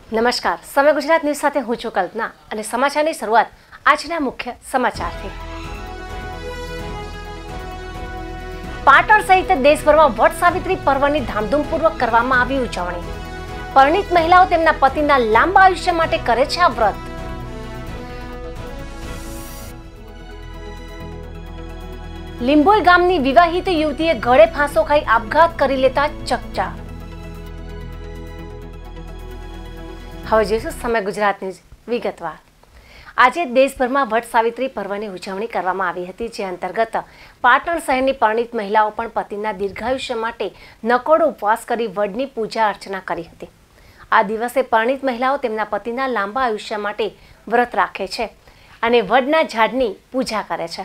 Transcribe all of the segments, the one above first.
નમસ્કાર, સમય ગુજરાત ન્યૂઝ સાથે હું છું કલ્પના અને સમાચારની શરૂઆત આજના મુખ્ય સમાચારથી। પાટણ સહિત દેશભરમાં વટ સાવિત્રી પર્વની ધામધૂમપૂર્વક કરવામાં આવી ઉજવણી। પરિણીત મહિલાઓ તેમના પતિના લાંબા આયુષ્ય માટે કરે છે આ વ્રત। લીંબોઈ ગામની વિવાહિત યુવતીએ ગળે ફાંસો ખાઈ આપઘાત કરી લેતા ચકચાર। હવે જોઈશું સમય ગુજરાત ન્યૂઝ વિગતવાર। આજે દેશભરમાં વટ સાવિત્રી પર્વની ઉજવણી કરવામાં આવી હતી, જે અંતર્ગત પાટણ શહેરની પરિણીત મહિલાઓ પણ પતિના દીર્ઘાયુષ્ય માટે નકોડો ઉપવાસ કરી વડની પૂજા અર્ચના કરી હતી। આ દિવસે પરિણીત મહિલાઓ તેમના પતિના લાંબા આયુષ્ય માટે વ્રત રાખે છે અને વડના ઝાડની પૂજા કરે છે।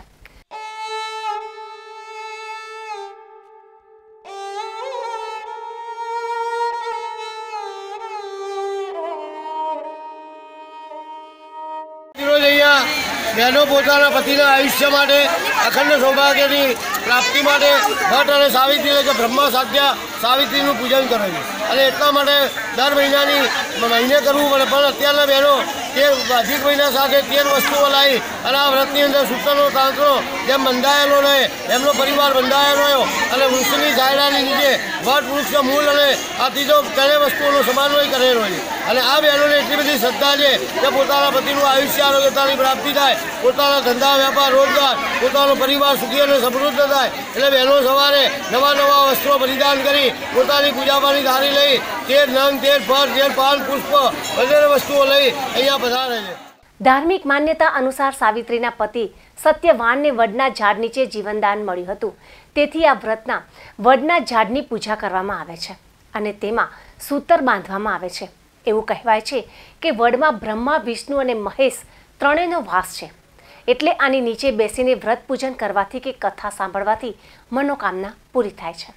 बहनों पोताना पतिना आयुष्य माटे अखंड सौभाग्यनी प्राप्ति माटे भट्ट और सावित्री એટલે કે બ્રહ્મા સાધ્યા સાવિત્રીનું પૂજન કરે છે અને એટલા માટે દર મહિને કરવું પડે, પણ અત્યારના બહેનો તે અધિક મહિના સાથે 13 વસ્તુઓ લાવી અને આ વ્રતની અંદર સૂતરનો તાંતરો જેમ બંધાયેલો રહે એમનો પરિવાર બંધાયેલો રહ્યો અને વૃક્ષની છાયડાની નીચે વટ વૃક્ષ મૂળ અને આ ત્રીજો ત્રણેય વસ્તુઓનો સમન્વય કરેલો છે અને આ બહેનોને એટલી બધી શ્રદ્ધા છે કે પોતાના પતિનું આયુષ્ય આરોગ્યતાની પ્રાપ્તિ થાય, પોતાના ધંધા વેપાર રોજગાર, પોતાનો પરિવાર સુખી અને સમૃદ્ધ થાય। એટલે બહેનો સવારે નવા વસ્ત્રો પરિધાન કરી પોતાની પૂજાપાની ધારી લઈ 13 નંગ 13 ફળ 13 પાન પુષ્પ વગેરે વસ્તુઓ લઈ અહીંયા પધારે છે। ધાર્મિક માન્યતા અનુસાર સાવિત્રીના પતિ સત્યવાનને વડના ઝાડ નીચે જીવનદાન મળ્યું હતું, તેથી આ વ્રતના વડના ઝાડની પૂજા કરવામાં આવે છે અને તેમાં સૂતર બાંધવામાં આવે છે। એવું કહેવાય છે કે વડમાં બ્રહ્મા, વિષ્ણુ અને મહેશ ત્રણેયનો વાસ છે, એટલે આની નીચે બેસીને વ્રત પૂજન કરવાથી કે કથા સાંભળવાથી મનોકામના પૂરી થાય છે।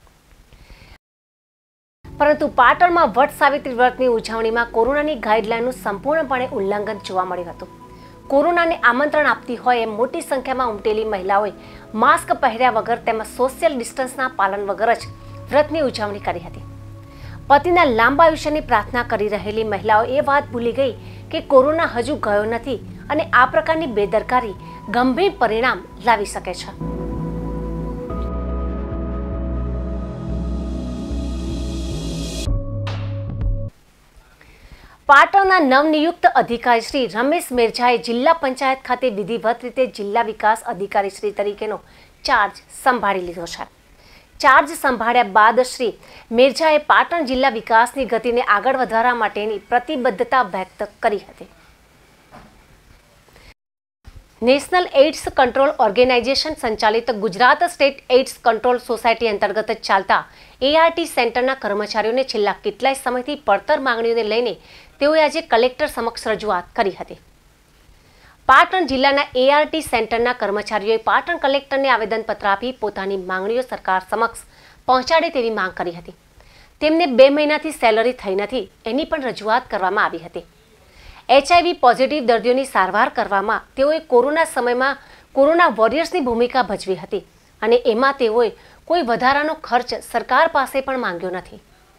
પરંતુ પાટણમાં વટ સાવિત્રી વ્રતની ઉજવણીમાં કોરોનાની ગાઈડલાઈનનું સંપૂર્ણપણે ઉલ્લંઘન જોવા મળ્યું હતું। કોરોનાને આમંત્રણ આપતી હોય એમ મોટી સંખ્યામાં ઉમટેલી મહિલાઓએ માસ્ક પહેર્યા વગર તેમજ સોશિયલ ડિસ્ટન્સના પાલન વગર જ વ્રતની ઉજવણી કરી હતી। પતિના લાંબા આયુષ્યની પ્રાર્થના કરી રહેલી મહિલાઓ એ વાત ભૂલી ગઈ કે કોરોના હજુ ગયો નથી અને આ પ્રકારની બેદરકારી ગંભીર પરિણામ લાવી શકે છે। પાટણના નવનિયુક્ત અધિકારી શ્રી રમેશ મેરજાએ જિલ્લા પંચાયત ખાતે વિધિવત રીતે જિલ્લા વિકાસ અધિકારી શ્રી તરીકેનો ચાર્જ સંભાળી લીધો છે। ચાર્જ સંભાળ્યા બાદ શ્રી મેરજાએ પાટણ જિલ્લા વિકાસની ગતિને આગળ વધારવા માટેની પ્રતિબદ્ધતા વ્યક્ત કરી હતી। નેશનલ એઇડ્સ કંટ્રોલ ઓર્ગેનાઇઝેશન સંચાલિત Gujarat state AIDS control society અંતર્ગત ચાલતા એઆરટી સેન્ટરના કર્મચારીઓને છેલ્લા કેટલાય સમયથી પડતર માંગણીઓને લઈને તેઓએ આજે કલેક્ટર સમક્ષ રજૂઆત કરી હતી। પાટણ જિલ્લાના એઆરટી સેન્ટરના કર્મચારીઓએ પાટણ કલેક્ટરને આવેદનપત્ર આપી પોતાની માંગણીઓ સરકાર સમક્ષ પહોંચાડે તેવી માંગ કરી હતી। તેમને 2 મહિનાથી સેલરી થઈ નથી એની પણ રજૂઆત કરવામાં આવી હતી। HIV પોઝિટિવ દર્દીઓની સારવાર કરવામાં તેઓએ કોરોના સમયમાં કોરોના વોરિયર્સની ભૂમિકા ભજવી હતી અને એમાં તેઓએ કોઈ વધારાનો ખર્ચ સરકાર પાસે પણ માંગ્યો નથી।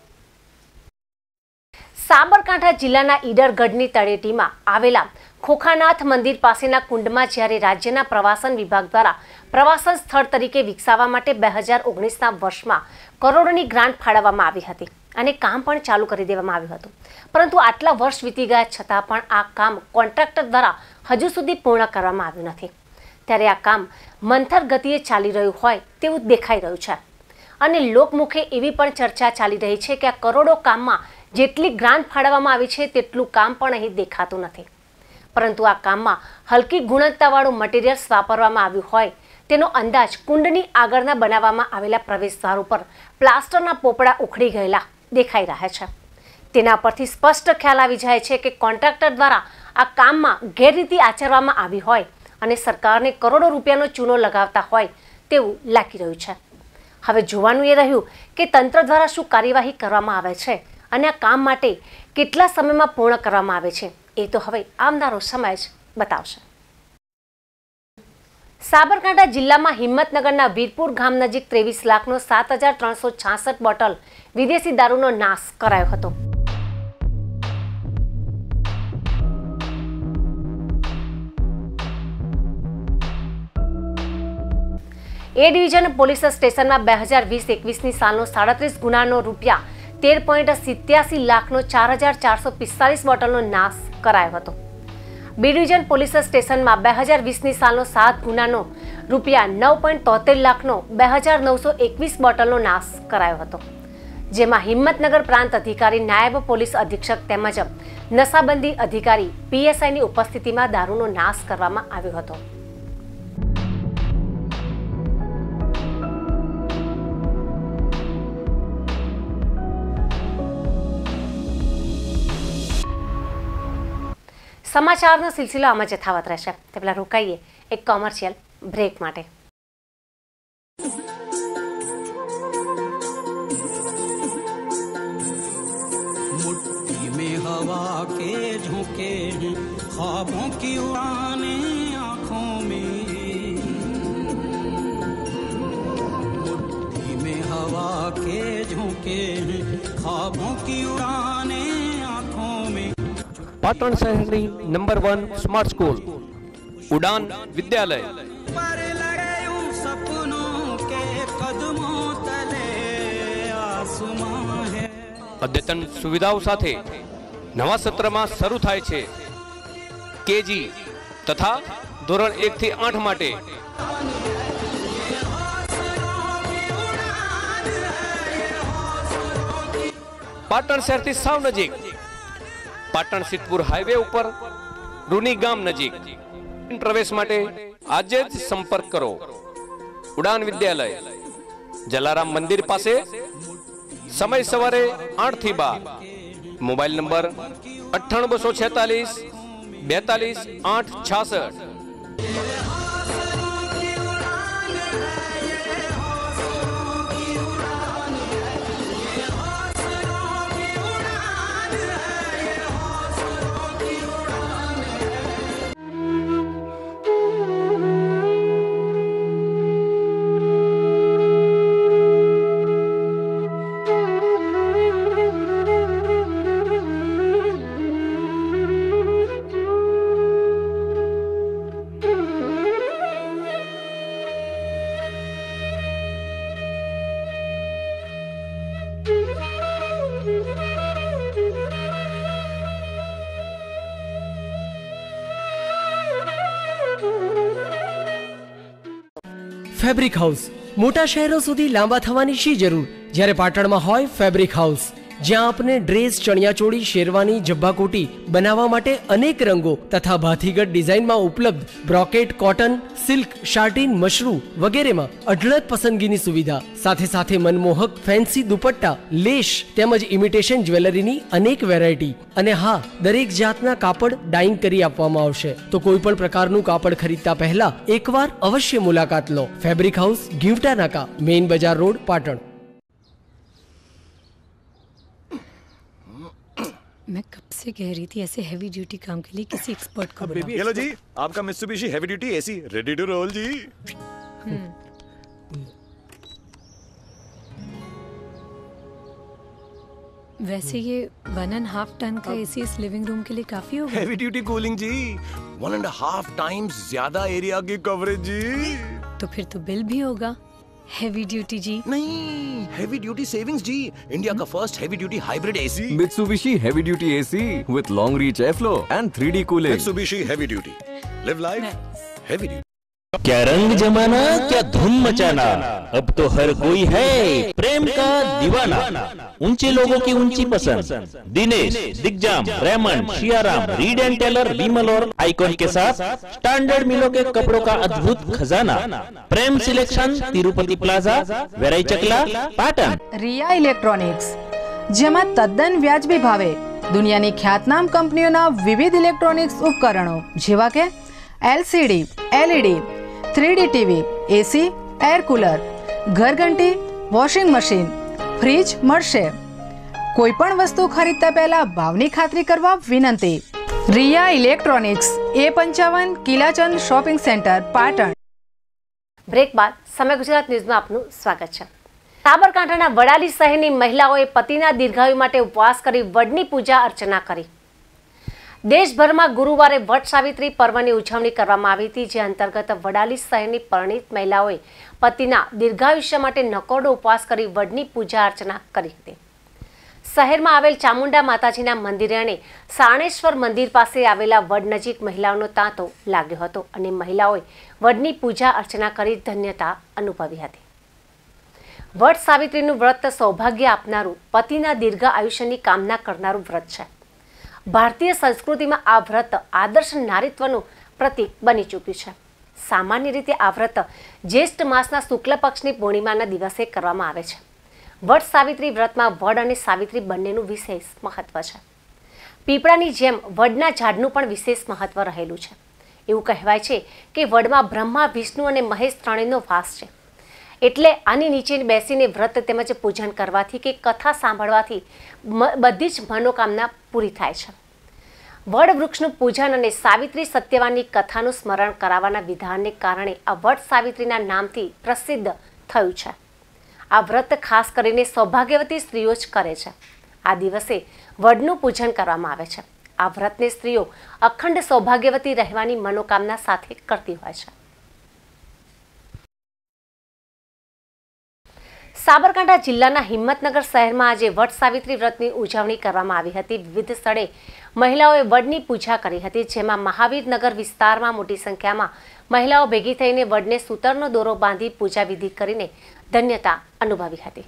સાબરકાંઠા જિલ્લાના ઈડરગઢની તળેટીમાં આવેલા ખોખાનાથ મંદિર પાસેના કુંડમાં જ્યારે રાજ્યના પ્રવાસન વિભાગ દ્વારા પ્રવાસન સ્થળ તરીકે વિકસાવવા માટે 2019ના વર્ષમાં કરોડોની ગ્રાન્ટ ફાળવવામાં આવી હતી અને કામ પણ ચાલુ કરી દેવામાં આવ્યું હતું, પરંતુ આટલા વર્ષ વીતી ગયા છતાં પણ આ કામ કોન્ટ્રાક્ટર દ્વારા હજુ સુધી પૂર્ણ કરવામાં આવ્યું નથી। ત્યારે આ કામ મંથર ગતિએ ચાલી રહ્યું હોય તેવું દેખાઈ રહ્યું છે અને લોકમુખે એવી પણ ચર્ચા ચાલી રહી છે કે આ કરોડો કામમાં જેટલી ગ્રાન્ટ ફાળવવામાં આવી છે તેટલું કામ પણ અહીં દેખાતું નથી, પરંતુ આ કામમાં હલકી ગુણવત્તાવાળું મટીરિયલ્સ વાપરવામાં આવ્યું હોય તેનો અંદાજ કુંડની આગળના બનાવવામાં આવેલા પ્રવેશદ્વાર ઉપર પ્લાસ્ટરના પોપડા ઉખડી ગયેલા દેખાઈ રહ્યા છે। તેના પરથી સ્પષ્ટ ખ્યાલ આવી જાય છે કે કોન્ટ્રાક્ટર દ્વારા આ કામમાં ગેરરીતિ આચરવામાં આવી હોય અને સરકારને કરોડો રૂપિયાનો ચૂનો લગાવતા હોય તેવું લાગી રહ્યું છે। હવે જોવાનું એ રહ્યું કે તંત્ર દ્વારા શું કાર્યવાહી કરવામાં આવે છે અને આ કામ માટે કેટલા સમયમાં પૂર્ણ કરવામાં આવે છે એ તો હવે આવનારો સમય જ બતાવશે। સાબરકાંઠા જિલ્લામાં હિંમતનગરના વીરપુર ગામ નજીક 23 લાખનો 7366 બોટલ વિદેશી દારૂનો નાશ કરાયો હતો। ए डिविजन પોલીસ સ્ટેશનમાં 2020-21ની સાલનો 37 ગુનાનો રૂપિયા 13.87 લાખનો 4445 બોટલનો નાશ કરાયો હતો। બી ડિવિઝન પોલીસ સ્ટેશનમાં 2020ની સાલનો 7 ગુનાનો રૂપિયા 9.73 લાખનો 2921 બોટલનો નાશ કરાયો હતો, જેમાં હિંમતનગર પ્રાંત અધિકારી, નાયબ પોલીસ અધિક્ષક તેમજ નશાબંધી અધિકારી પીએસઆઈની ઉપસ્થિતિમાં દારૂનો નાશ કરવામાં આવ્યો હતો। સમાચારનો સિલસિલો આમાં યથાવત રહેશે તે પહેલા રોકાઈએ એક કોમર્શિયલ બ્રેક માટે। मुट्ठी में हवा के झोंके हैं, ख्वाबों की उड़ाने आँखों में। मुट्ठी में हवा के झोंके हैं, ख्वाबों की उड़ाने आँखों में। पाटण शहरनी number 1 smart school Udaan Vidyalaya पर लगे उन सपनों के कदमों तले आसमां है। अद्यतन सुविधाओं साथे नवा सत्र में शुरू थाय छे केजी तथा धोरण 1 થી 8 माटे। पाटण शहर थी साव नजीक पाटण सिद्धपुर हाईवे ऊपर रूनी गाम नजीक। प्रवेश माटे आज ज संपर्क करो। उड़ान विद्यालय जलाराम मंदिर पासे, समय सवारे 8 થી 12। Mobile number 98 246 42 866। ફેબ્રિક હાઉસ મોટા શહેરો સુધી લાંબા થવાની શી જરૂર જ્યારે પાટણમાં હોય ફેબ્રિક હાઉસ, જ્યાં આપને ડ્રેસ, ચણિયાચોળી, શેરવાની, જબ્બાકોટી બનાવવા માટે અનેક રંગો તથા ભાતીગઢ ડિઝાઇનમાં ઉપલબ્ધ બ્રોકેટ, કોટન, સિલ્ક, શાર્ટીન, મશરૂ વગેરેમાં અઢળક પસંદગીની સુવિધા, સાથે સાથે મનમોહક ફેન્સી દુપટ્ટા, લેશ તેમજ ઇમિટેશન જ્વેલરીની અનેક વેરાયટી અને હા, દરેક જાતના કાપડ ડાઇંગ કરી આપવામાં આવશે। તો કોઈ પણ પ્રકારનું કાપડ ખરીદતા પહેલા એકવાર અવશ્ય મુલાકાત લો। ફેબ્રિક હાઉસ, ગીવટા નાકા, મેઇન બજાર રોડ, પાટણ। मैं कब से कह रही थी ऐसे हैवी ड्यूटी काम के लिए किसी एक्सपर्ट को बुलाओ। हेलो जी, आपका Mitsubishi heavy duty AC ready to roll ji. वैसे ये 1.5 टन का एसी इस लिविंग रूम के लिए काफी होगा। Heavy duty cooling ji, 1.5 times ज्यादा एरिया की कवरेज जी। तो फिर तो बिल भी होगा हैवी ड्यूटी जी। नहीं, heavy duty savings ji, India का first heavy duty hybrid AC. Mitsubishi Heavy Duty AC with long reach airflow and 3D cooling. Mitsubishi Heavy Duty, live life heavy duty। क्या रंग जमाना, क्या धूम मचाना, अब तो हर कोई है प्रेम का दीवाना। ऊंचे लोगों की ऊंची पसंद, Dinesh, Digjam, Raymond, Siyaram, Reid and Taylor, Vimal और आइकॉन के साथ स्टैंडर्ड मिलों के कपड़ों का अद्भुत खजाना। Prem selection, Tirupati plaza, Verai Chakla, Patan. रिया इलेक्ट्रॉनिक्स, જેમાં તદ્દન વ્યાજબી ભાવે દુનિયાની ખ્યાતનામ કંપનીઓના વિવિધ ઇલેક્ટ્રોનિક્સ ઉપકરણો જેવા કે LCD, LED, 3D TV, AC, air cooler, ઘરઘંટી, વોશિંગ મશીન, ફ્રીજ મળશે। કોઈ પણ વસ્તુ ખરીદતા પહેલા ભાવની ખાતરી કરવા વિનંતી। Riya electronics, A55 Kilachand shopping centre, Patan. Break બાદ સમય ગુજરાત ન્યૂઝમાં આપનું સ્વાગત છે। સાબરકાંઠાના વડાલી શહેરની મહિલાઓએ પતિના દીર્ઘાયુ માટે ઉપવાસ કરી વડની પૂજા અર્ચના કરી। દેશભરમાં ગુરુવારે વટ સાવિત્રી પર્વની ઉજવણી કરવામાં આવી હતી, જે અંતર્ગત વડાલી શહેરની પરિણીત મહિલાઓએ પતિના દીર્ઘાયુષ્ય માટે નકોરડો ઉપવાસ કરી વડની પૂજા અર્ચના કરી હતી. શહેરમાં આવેલ ચામુંડા માતાજીના મંદિરે અને સારણેશ્વર મંદિર પાસે આવેલા વડ નજીક મહિલાઓનો તાંતો લાગ્યો હતો અને મહિલાઓએ વડની પૂજા અર્ચના કરી ધન્યતા અનુભવી હતી. વટ સાવિત્રીનું વ્રત સૌભાગ્ય આપનારું, પતિના દીર્ઘ આયુષ્યની કામના કરનારું વ્રત છે. ભારતીય સંસ્કૃતિમાં આ વ્રત આદર્શ નારીત્વનું પ્રતીક બની ચૂક્યું છે. સામાન્ય રીતે આ વ્રત જ્યેષ્ઠ માસના શુક્લ પક્ષની પૂર્ણિમાના દિવસે કરવામાં આવે છે. વટ સાવિત્રી વ્રતમાં વડ અને સાવિત્રી બંનેનું વિશેષ મહત્વ છે. પીપળાની જેમ વડના ઝાડનું પણ વિશેષ મહત્વ રહેલું છે. એવું કહેવાય છે કે વડમાં બ્રહ્મા, વિષ્ણુ અને મહેશ ત્રણેયનો વાસ છે. એટલે આની નીચે બેસીને વ્રત તેમજ પૂજન કરવાથી કે કથા સાંભળવાથી બધી જ મનોકામના પૂરી થાય છે. વડ વૃક્ષનું પૂજન અને સાવિત્રી સત્યવાનની કથાનું સ્મરણ કરાવવાના વિધાનને કારણે આ વડ સાવિત્રીના નામથી પ્રસિદ્ધ થયું છે. આ વ્રત ખાસ કરીને સૌભાગ્યવતી સ્ત્રીઓ જ કરે છે. આ દિવસે વડનું પૂજન કરવામાં આવે છે. આ વ્રતને સ્ત્રીઓ અખંડ સૌભાગ્યવતી રહેવાની મનોકામના સાથે કરતી હોય છે. સાબરકાંઠા જિલ્લાના હિંમતનગર શહેરમાં આજે વટ સાવિત્રી વ્રતની ઉજવણી કરવામાં આવી હતી. વિવિધ સ્થળે મહિલાઓએ વડની પૂજા કરી હતી, જેમાં મહાવીરનગર વિસ્તારમાં મોટી સંખ્યામાં મહિલાઓ ભેગી થઈને વડને સૂતરનો દોરો બાંધી પૂજા વિધિ કરીને ધન્યતા અનુભવી હતી.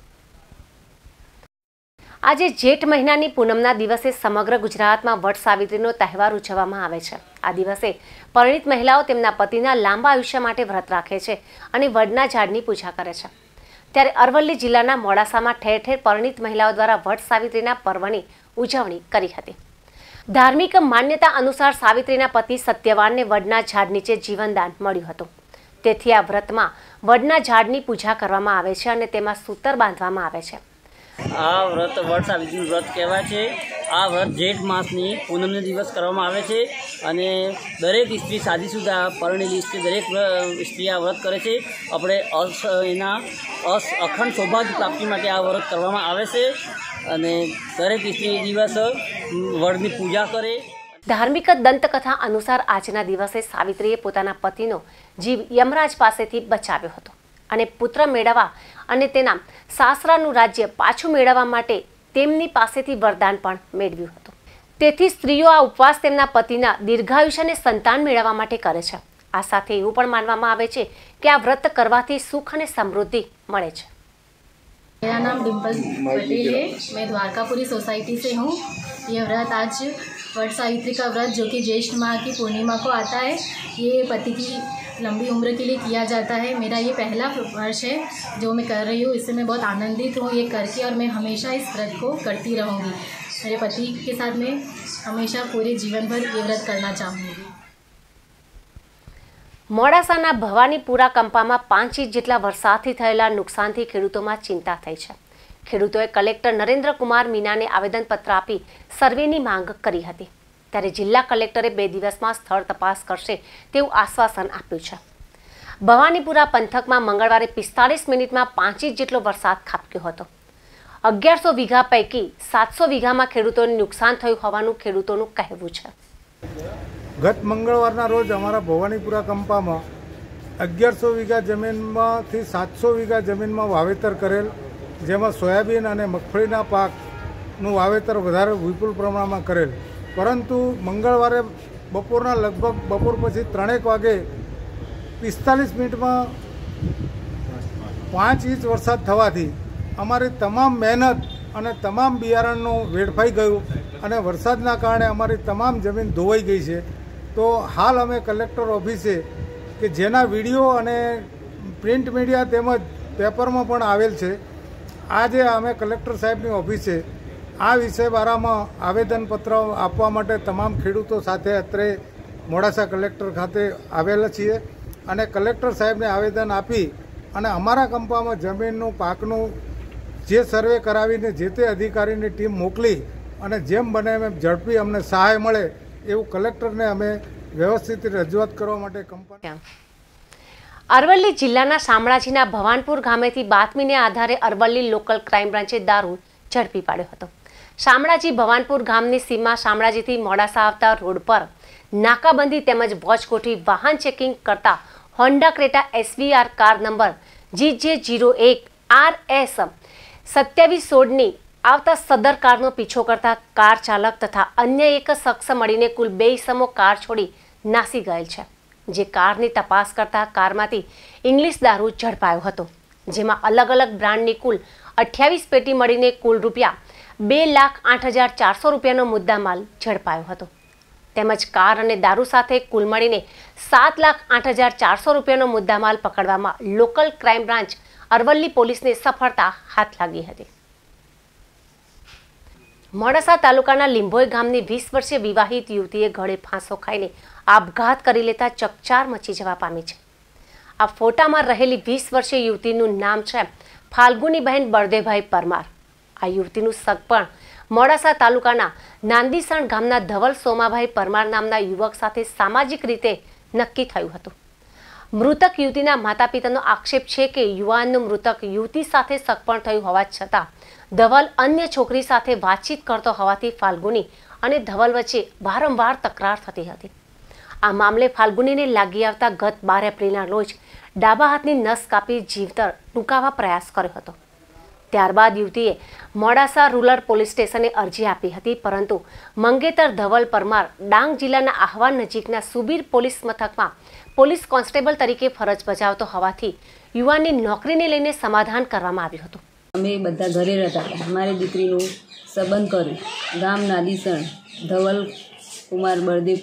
આજે જેઠ મહિનાની પૂનમના દિવસે સમગ્ર ગુજરાતમાં વટ સાવિત્રીનો તહેવાર ઉજવવામાં આવે છે. આ દિવસે પરિણીત મહિલાઓ તેમના પતિના લાંબા આયુષ્ય માટે વ્રત રાખે છે અને વડના ઝાડની પૂજા કરે છે. ત્યારે અરવલ્લી જિલ્લાના મોડાસામાં ઠેર ઠેર પરિણીત મહિલાઓ દ્વારા વટ સાવિત્રીના પર્વની ઉજવણી કરી હતી. ધાર્મિક માન્યતા અનુસાર સાવિત્રીના પતિ સત્યવાનને વડના ઝાડ નીચે જીવનદાન મળ્યું હતું. તેથી આ વ્રતમાં વડના ઝાડની પૂજા કરવામાં આવે છે અને તેમાં સૂતર બાંધવામાં આવે છે. આ વ્રત વટ સાવિત્રીનું વ્રત કહેવાય છે. આ વ્રત જેઠ માસની પૂનમનો દિવસ કરવામાં આવે છે અને દરેક સ્ત્રી શાદીશુદા પરણેલી સ્ત્રી દરેક સ્ત્રી આ વ્રત કરે છે. આપણે અખંડ સૌભાગ્ય પ્રાપ્તિ માટે આ વ્રત કરવામાં આવે છે અને દરેક સ્ત્રી દિવસ વડની પૂજા કરે. ધાર્મિક દંતકથા અનુસાર આજના દિવસે સાવિત્રીએ પોતાના પતિનો જીવ યમરાજ પાસેથી બચાવ્યો હતો અને પુત્ર મેળવવા અને તેના સાસરાનું રાજ્ય પાછું મેળવવા માટે તેમની પાસેથી વરદાન પણ મેળવ્યું હતું. તેથી સ્ત્રીઓ આ ઉપવાસ તેમના પતિના દીર્ઘાયુષ્ય અને સંતાન મેળવવા માટે કરે છે. આ સાથે એવું પણ માનવામાં આવે છે કે આ વ્રત કરવાથી સુખ અને સમૃદ્ધિ મળે છે. मेरा नाम डिम्पल पटेल है. मैं द्वारकापुरी सोसाइटी से हूँ. ये व्रत आज वट सावित्री का व्रत जो कि ज्येष्ठ माह की पूर्णिमा को आता है, ये पति की लंबी उम्र के लिए किया जाता है. मेरा ये पहला वर्ष है जो मैं कर रही हूँ. इससे मैं बहुत आनंदित हूँ ये करके और मैं हमेशा इस व्रत को करती रहूँगी. मेरे पति के साथ मैं हमेशा पूरे जीवन भर ये व्रत करना चाहूँगी. મોડાસાના ભવાનીપુરા કંપામાં 5 ઇંચ જેટલા વરસાદથી થયેલા નુકસાનથી ખેડૂતોમાં ચિંતા થઈ છે. ખેડૂતોએ કલેક્ટર નરેન્દ્ર કુમાર મીનાને આવેદનપત્ર આપી સર્વેની માંગ કરી હતી. ત્યારે જિલ્લા કલેક્ટરે 2 દિવસમાં સ્થળ તપાસ કરશે તેવું આશ્વાસન આપ્યું છે. ભવાનીપુરા પંથકમાં મંગળવારે 45 મિનિટમાં 5 ઇંચ જેટલો વરસાદ ખાબક્યો હતો. 1100 વીઘા પૈકી 700 વીઘામાં ખેડૂતોને નુકસાન થયું હોવાનું ખેડૂતોનું કહેવું છે. ગત મંગળવારના રોજ અમારા ભવાનીપુરા કંપામાં 1100 વીઘા જમીનમાંથી 700 વીઘા જમીનમાં વાવેતર કરેલ, જેમાં સોયાબીન અને મગફળીના પાકનું વાવેતર વધારે વિપુલ પ્રમાણમાં કરેલ. પરંતુ મંગળવારે બપોરના લગભગ બપોર પછી 3 વાગે 45 મિનિટમાં 5 ઇંચ વરસાદ થવાથી અમારી તમામ મહેનત અને તમામ બિયારણનું વેડફાઈ ગયું અને વરસાદના કારણે અમારી તમામ જમીન ધોવાઈ ગઈ છે. તો હાલ અમે કલેક્ટર ઓફિસે કે જેના વિડીયો અને પ્રિન્ટ મીડિયા તેમજ પેપરમાં પણ આવેલ છે, આજે અમે કલેક્ટર સાહેબની ઓફિસે આ વિષય બારામાં આવેદનપત્ર આપવા માટે તમામ ખેડૂતો સાથે અત્રે મોડાસા કલેક્ટર ખાતે આવેલા છીએ અને કલેક્ટર સાહેબને આવેદન આપી અને અમારા કંપામાં જમીનનું પાકનું જે સર્વે કરાવીને જે તે અધિકારીની ટીમ મોકલી અને જેમ બને એમ ઝડપી અમને સહાય મળે એવું કલેક્ટરને અમે વ્યવસ્થિત રજૂઆત કરવા માટે કંપની. અરવલ્લી જિલ્લાના શામળાજીના ભવાનપુર ગામેથી બાતમીને આધારે અરવલ્લી લોકલ ક્રાઇમ બ્રાન્ચે દારૂ ઝડપી પાડ્યો હતો. શામળાજી ભવાનપુર ગામની સીમા શામળાજીથી મોડાસા આવતા રોડ પર નાકાબંધી તેમજ વોચ ગોઠવી વાહન ચેકિંગ કરતા Honda Creta SVR car number GJ01RS 2716ની આવતા સદર કારનો પીછો કરતા કાર ચાલક તથા અન્ય એક શખ્સ મળીને કુલ 2 ઇસમો કાર છોડી નાસી ગયેલ છે, જે કારની તપાસ કરતા કારમાંથી ઇંગ્લિશ દારૂ ઝડપાયો હતો, જેમાં અલગ અલગ બ્રાન્ડની કુલ 28 પેટી મળીને કુલ ₹2,08,400 રૂપિયાનો મુદ્દામાલ ઝડપાયો હતો, તેમજ કાર અને દારૂ સાથે કુલ મળીને ₹7,08,400 રૂપિયાનો મુદ્દામાલ પકડવામાં લોકલ ક્રાઇમ બ્રાન્ચ અરવલ્લી પોલીસને સફળતા હાથ લાગી હતી. મોડાસા તાલુકાના લીંભોઈ ગામની 20 વર્ષીય વિવાહિત યુવતીએ ગળે ફાંસો ખાઈને આપઘાત કરી લેતા ચકચાર મચી જવા પામી છે. આ ફોટામાં રહેલી 20 વર્ષીય યુવતીનું નામ છે ફાલ્ગુનીબહેન બળદેવભાઈ પરમાર. આ યુવતીનું સગપણ મોડાસા તાલુકાના નાંદીસણ ગામના ધવલ સોમાભાઈ પરમાર નામના યુવક સાથે સામાજિક રીતે નક્કી થયું હતું. મૃતક યુવતીના માતા પિતાનો આક્ષેપ છે કે યુવાનનું મૃતક યુવતી સાથે સગપણ થયું હોવા છતાં ધવલ અન્ય છોકરી સાથે વાતચીત કરતો હોવાથી ફાલ્ગુની અને ધવલ વચ્ચે વારંવાર તકરાર થતી હતી. આ મામલે ફાલ્ગુનીને લાગી આવતા ગત 12 એપ્રિલના રોજ ડાબા હાથની નસ કાપી જીવતર ટૂંકાવા પ્રયાસ કર્યો હતો. ત્યારબાદ યુવતીએ મોડાસા રૂરલ પોલીસ સ્ટેશને અરજી આપી હતી, પરંતુ મંગેતર ધવલ પરમાર ડાંગ જિલ્લાના આહવા નજીકના સુબીર પોલીસ મથકમાં પોલીસ કોન્સ્ટેબલ તરીકે ફરજ બજાવતો હોવાથી યુવાનની નોકરીને લઈને સમાધાન કરવામાં આવ્યું હતું. અમે બધા ઘરે રહેતા હતા. મારી દીકરીનું સંબંધ કર્યું ગામ નાદીસણ ધવલકુમાર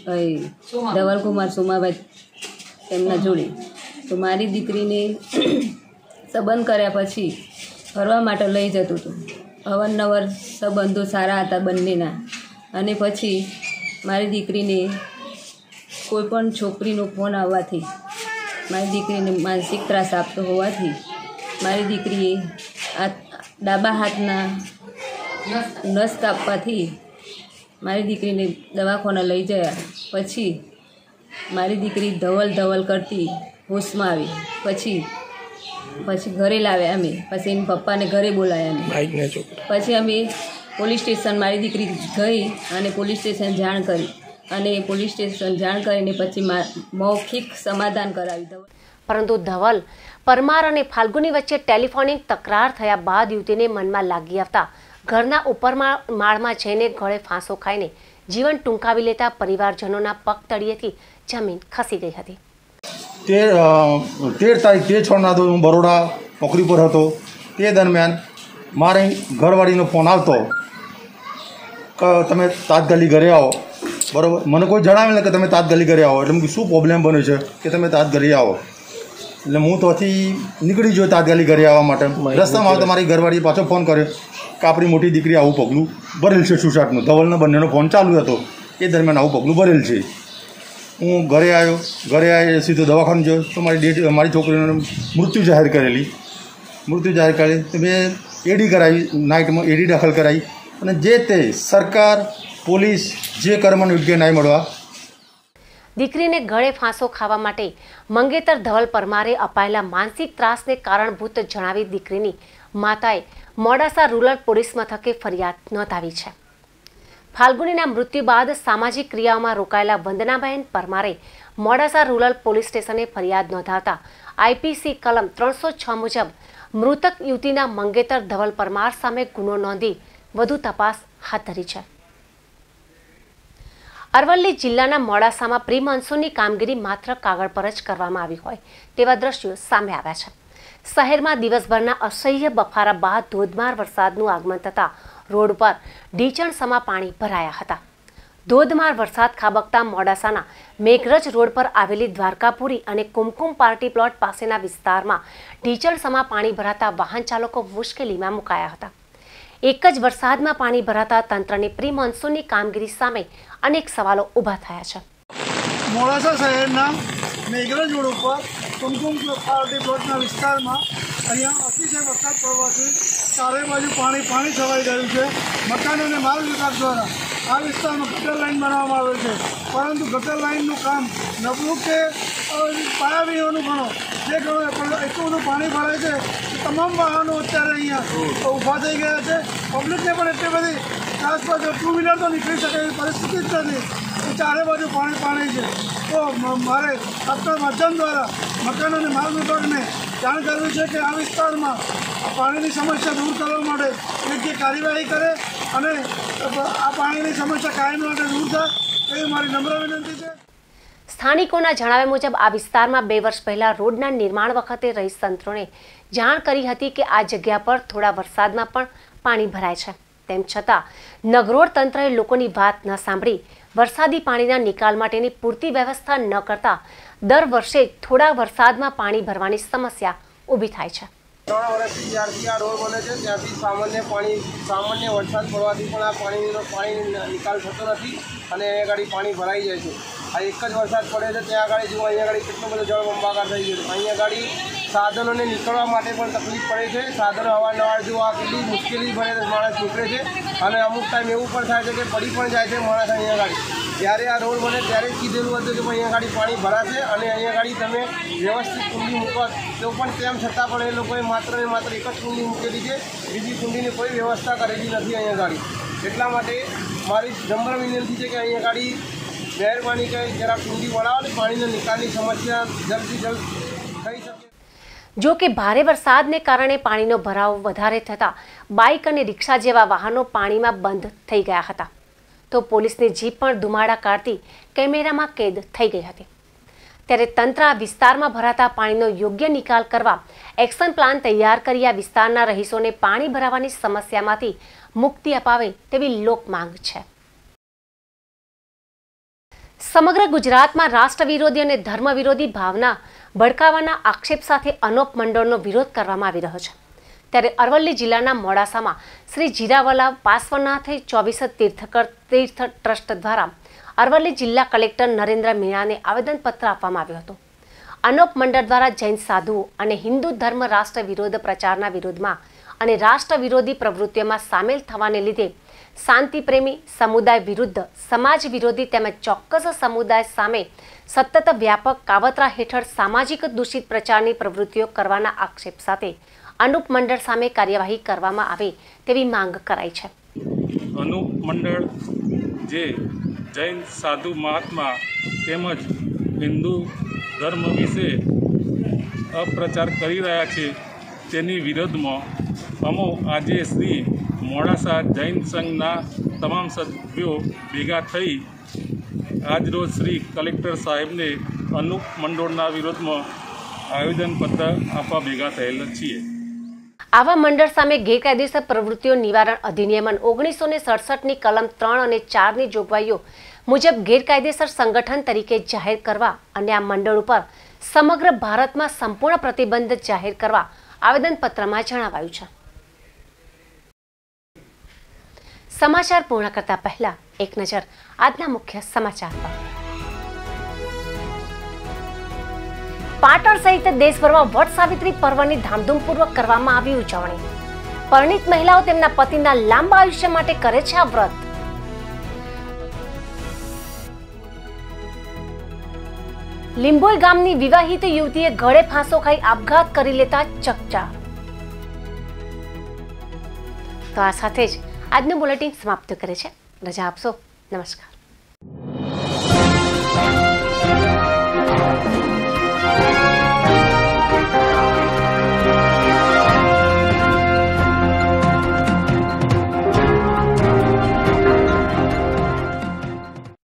સોમાભાઈ એમના જોડે. તો મારી દીકરીને સંબંધ કર્યા પછી ફરવા માટે લઈ જતું હતું. અવારનવાર સંબંધો સારા હતા બંનેના. અને પછી મારી દીકરીને કોઈ પણ છોકરીનો ફોન આવવાથી મારી દીકરીને માનસિક ત્રાસ આપતો હોવાથી મારી દીકરીએ આ ડાબા હાથના નસ કાપવાથી મારી દીકરીને દવાખાના લઈ ગયા. પછી મારી દીકરી ધવલ કરતી હોશમાં આવી. પછી ઘરે લાવ્યા અમે. પછી એના પપ્પાને ઘરે બોલાવ્યા અમે. પછી અમે પોલીસ સ્ટેશન મારી દીકરી ગઈ અને પોલીસ સ્ટેશન જાણ કરી અને પોલીસ સ્ટેશન જાણ કરીને પછી મૌખિક સમાધાન કરાવી. પરંતુ ધવલ પરમાર અને ફાલ્ગુની વચ્ચે ટેલિફોનિક તકરાર થયા બાદ યુવતીને મનમાં લાગી આવતા ઘરના ઉપર માળમાં જઈને ગળે ફાંસો ખાઈને જીવન ટૂંકાવી લેતા પરિવારજનોના પગ તળિયેથી જમીન ખસી ગઈ હતી. 13 તારીખ 6/6 હું બરોડા નોકરી પર હતો. તે દરમિયાન મારે ઘરવાળીનો ફોન આવતો કે તમે તાત્કાલિક ઘરે આવો. બરાબર, મને કોઈ જણાવે ને કે તમે તાત્કાલિક ઘરે આવો. એટલે શું પ્રોબ્લેમ બન્યો છે કે તમે તાત્કાલિક આવો. એટલે હું ત્યાંથી નીકળી ગયો તાત્કાલિક ઘરે આવવા માટે. રસ્તામાં આવતા મારી ઘરવાળીએ પાછો ફોન કર્યો કે આપણી મોટી દીકરી આવું પગલું ભરેલ છે સુસાટનું. ધવલનો બંનેનો ફોન ચાલુ હતો. એ દરમિયાન આવું પગલું ભરેલ છે. હું ઘરે આવ્યો સીધો દવાખાને ગયો તો મારી છોકરીને મૃત્યુ જાહેર કરેલી. તો મેં એડી કરાવી, નાઇટમાં એડી દાખલ કરાવી અને જે તે સરકાર પોલીસ જે કર્મને યોગ્ય ન્યાય મળવા. દીકરીને ગળે ફાંસો ખાવા માટે મંગેતર ધવલ પરમારે અપાયેલા માનસિક ત્રાસને કારણભૂત જણાવી દીકરીની માતાએ મોડાસા રૂરલ પોલીસ મથકે ફરિયાદ નોંધાવી છે. ફાલ્ગુનીના મૃત્યુ બાદ સામાજિક ક્રિયાઓમાં રોકાયેલા વંદનાબહેન પરમારે મોડાસા રૂરલ પોલીસ સ્ટેશને ફરિયાદ નોંધાવતા IPC કલમ 306 મુજબ મૃતક યુવતીના મંગેતર ધવલ પરમાર સામે ગુનો નોંધી વધુ તપાસ હાથ ધરી છે. અરવલ્લી જિલ્લાના મોડાસામાં પ્રી મોન્સૂનની કામગીરી માત્ર કાગળ પર જ કરવામાં આવી હોય તેવા દ્રશ્યો સામે આવ્યા છે. શહેરમાં દિવસભરના અસહ્ય બફારા બાદ ધોધમાર વરસાદનું આગમન થતાં રોડ પર ઢીચણસમા પાણી ભરાયા હતા. ધોધમાર વરસાદ ખાબકતા મોડાસાના મેઘરજ રોડ પર આવેલી દ્વારકાપુરી અને કુમકુમ પાર્ટી પ્લોટ પાસેના વિસ્તારમાં ઢીચણસમા પાણી ભરાતા વાહન ચાલકો મુશ્કેલીમાં મુકાયા હતા. એક જ વરસાદમાં પાણી ભરાતા તંત્રની પ્રી મોન્સૂનની કામગીરી સામે અનેક સવાલો ઊભા થયા છે. મોડાસા શહેરના મેઘરજ રોડ ઉપર કુમકુમ પાર્ટી પ્લોટના વિસ્તારમાં અહીંયા અતિશય વરસાદ પડવાથી ચારે બાજુ પાણી છવાઈ ગયું છે. મકાન અને માલ વિભાગ દ્વારા આ વિસ્તારમાં ગટર લાઇન બનાવવામાં આવે છે, પરંતુ ગટર લાઇનનું કામ નબળું કે પાયાવિહોનું ગણો જે ગણો એટલું બધું પાણી ભરાય છે કે તમામ વાહનો અત્યારે અહીંયા ઊભા થઈ ગયા છે. પબ્લિકને પણ એટલી બધી આસપાસ ટુ વ્હીલર તો નીકળી શકે એવી પરિસ્થિતિ જ નથી. ચારે બાજુ પાણી છે. તો મારે આપણા માધ્યમ દ્વારા મકાન અને માલ વિભાગને જાણ કરવી છે કે આ વિસ્તારમાં પાણીની સમસ્યા દૂર કરવા માટે યોગ્ય કાર્યવાહી કરે અને આ પાણીની સમસ્યા કાયમ માટે દૂર થાય એવી મારી નમ્ર વિનંતી છે. સ્થાનિકોના જણાવ્યા મુજબ આ વિસ્તારમાં 2 વર્ષ પહેલા રોડના નિર્માણ વખતે રહીશ તંત્રોને જાણ કરી હતી કે આ જગ્યા પર થોડા વરસાદમાં પણ પાણી ભરાય છે. તેમ છતાં નગરોળ તંત્રએ લોકોની વાત ન સાંભળી વરસાદી પાણીના નિકાલ માટેની પૂરતી વ્યવસ્થા ન કરતા દર વર્ષે થોડા વરસાદમાં પાણી ભરવાની સમસ્યા ઊભી થાય છે. 3 વર્ષથી જ્યારથી આ રોડ બને છે ત્યારથી સામાન્ય વરસાદ પડવાથી પણ આ પાણી નિકાલ થતો નથી અને અહીંયા આગળ પાણી ભરાઈ જાય છે. આ એક જ વરસાદ પડે છે ત્યાં આગળ જુઓ અહીંયા આગળ કેટલો બધો જળબંબાકાર થઈ ગયો છે. અહીંયા આગળ સાધનોને નીકળવા માટે પણ તકલીફ પડે છે. સાધનો અવારનવાર જો આ કેટલી મુશ્કેલી ભરે માણસ નીકળે છે અને અમુક ટાઈમ એવું પણ થાય છે કે પડી પણ જાય છે માણસ. અહીંયા આગળ જ્યારે આ રોડ બને ત્યારે જ કીધેલું હતું કે અહીંયા આગળ પાણી ભરાશે અને અહીંયા આગળ તમે વ્યવસ્થિત કુંડી મૂકો તો પણ તેમ છતાં પણ એ લોકોએ માત્ર ને માત્ર એક જ કુંડી મૂકેલી છે. બીજી કુંડીની કોઈ વ્યવસ્થા કરેલી નથી અહીંયા આગળ. એટલા માટે મારી નમ્ર વિનંતી છે કે અહીંયા આગળ મહેરબાની કરી જરા કુંડી વળાવો અને પાણીના નિકાલની સમસ્યા જલ્દથી જલ્દ થઈ શકે. જો કે ભારે વરસાદને કારણે પાણીનો ભરાવ વધારે થતા બાઇક અને રિક્ષા જેવા વાહનો પાણીમાં બંધ થઈ ગયા હતા. તો પોલીસની જીપ પણ ધુમાડા કાઢતી કેમેરામાં કેદ થઈ ગઈ હતી. ત્યારે તંત્ર આ વિસ્તારમાં ભરાતા પાણીનો યોગ્ય નિકાલ કરવા એક્શન પ્લાન તૈયાર કરી આ વિસ્તારના રહીશોને પાણી ભરાવાની સમસ્યામાંથી મુક્તિ અપાવે તેવી લોક માંગ છે. સમગ્ર ગુજરાતમાં રાષ્ટ્ર વિરોધી અને ધર્મ વિરોધી ભાવના ભડકાવાના આક્ષેપ સાથે અનોપ મંડળનો વિરોધ કરવામાં આવી રહ્યો છે. ત્યારે અરવલ્લી જિલ્લાના મોડાસામાં શ્રી જીરાવલા પાર્શ્વનાથ 24 તીર્થકર તીર્થ ટ્રસ્ટ દ્વારા અરવલ્લી જિલ્લા કલેક્ટર નરેન્દ્ર મીણાને આવેદનપત્ર આપવામાં આવ્યું હતું. અનોપ મંડળ દ્વારા જૈન સાધુઓ અને હિન્દુ ધર્મ રાષ્ટ્ર વિરોધ પ્રચારના વિરોધમાં અને રાષ્ટ્ર વિરોધી પ્રવૃત્તિઓમાં સામેલ થવાને લીધે શાંતિપ્રેમી સમુદાય વિરુદ્ધ સમાજ વિરોધી તેમજ ચોક્કસ સમુદાય સામે સતત વ્યાપક કાવતરા હેઠળ સામાજિક દૂષિત પ્રચારની પ્રવૃત્તિઓ કરવાના આક્ષેપ સાથે અનુપ મંડળ સામે કાર્યવાહી કરવામાં આવે તેવી માંગ કરાઈ છે. અનુપ મંડળ જે જૈન સાધુ મહાત્મા તેમજ હિન્દુ ધર્મ વિશે અપપ્રચાર કરી રહ્યા છે તેની વિરોધમાં અમો આજે શ્રી મોડાસા જૈન સંઘના તમામ સભ્યો ભેગા થઈ આજરોજ શ્રી કલેક્ટર સાહેબને અનુપ મંડળના વિરોધમાં આવેદનપત્ર આપવા ભેગા થયેલ છીએ. આવા મંડળ સામે ગેરકાયદેસર પ્રવૃત્તિઓ નિવારણ અધિનિયમ 1967ની કલમ 3 અને 4ની જોગવાઈઓ મુજબ ગેરકાયદેસર સંગઠન તરીકે જાહેર કરવા અને આ મંડળ ઉપર સમગ્ર ભારતમાં સંપૂર્ણ પ્રતિબંધ જાહેર કરવા આવેદનપત્રમાં જણાવાયું છે. સમાચાર પૂર્ણ કરતા પહેલા એક નજર આજના મુખ્ય સમાચાર પર. પાટણ સહિત દેશભરમાં વટ સાવિત્રી પર્વની ધામધૂમપૂર્વક કરવામાં આવી ઉજવણી. પરણિત મહિલાઓ તેમના પતિના લાંબા આયુષ્ય માટે કરે છે આ વ્રત. લીંબોઈ ગામની વિવાહિત યુવતીએ ગળે ફાંસો ખાઈ આપઘાત કરી લેતા ચકચાર. તો આ સાથે જ આજનું બુલેટિન સમાપ્ત કરે છે. રજા આપશો. નમસ્કાર.